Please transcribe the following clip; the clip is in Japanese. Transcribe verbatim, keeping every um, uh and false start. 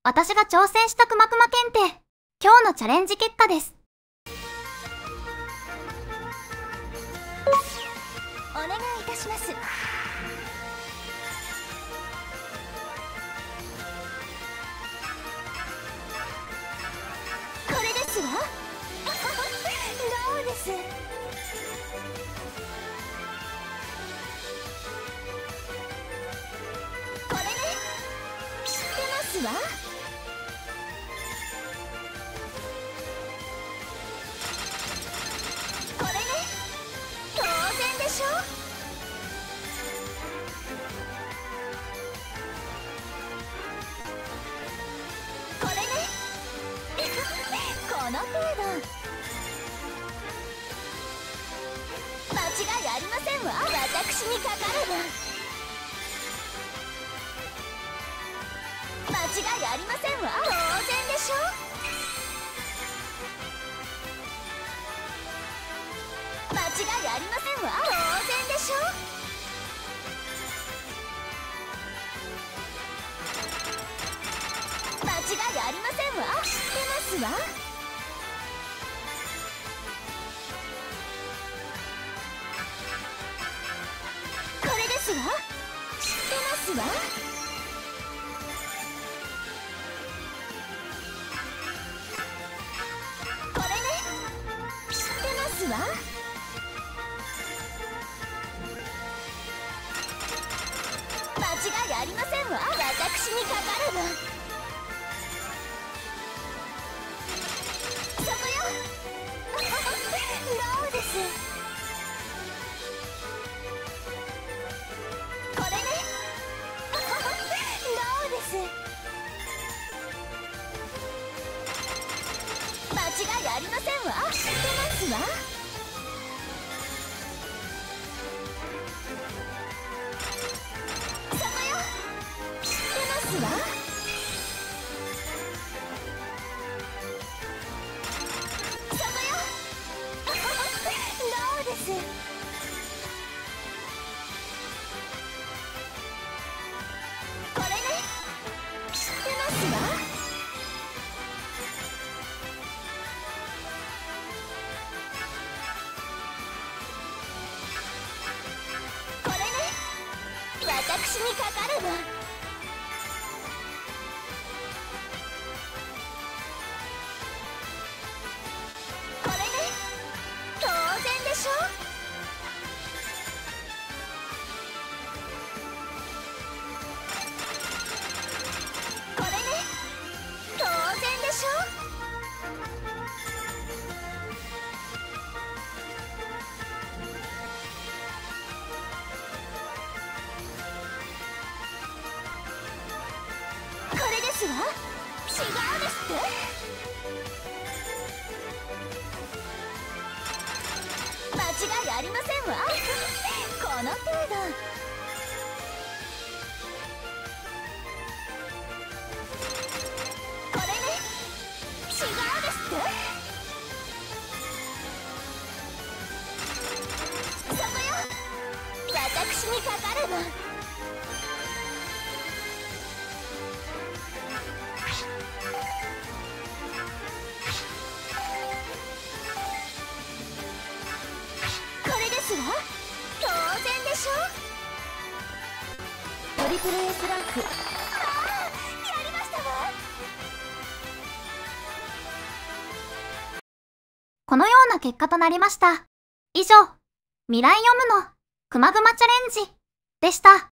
私が挑戦したくまくま検定、今日のチャレンジ結果です。 お願いいたします。これですわ。どうです。これね、知ってますわ。これね、当然でしょ。これねこの程度。間違いありませんわ。私にかかれば間違いありませんわ。当然でしょ。間違いありませんわ。当然でしょ。間違いありませんわ。知ってますわ。これですわ。知ってますわ。これね、知ってますわ。間違いありませんわ。私にかかればそこよ。どうです。これね。どうです。間違いありませんわ。知ってますわ。そこよ。知ってますわ。そこよ。どうです。これね、知ってますわ。これね、私にかかればこれね、当然でしょ。これね、当然でしょ。これですわ。違うですって。間違いありませんわ。この程度。これね、違うですって。そこよ。私にかかればこれですわ。当然でしょ。トリプル S ランク。ああ、やりましたわ。 このような結果となりました。以上、未来読むのくまぐまチャレンジでした。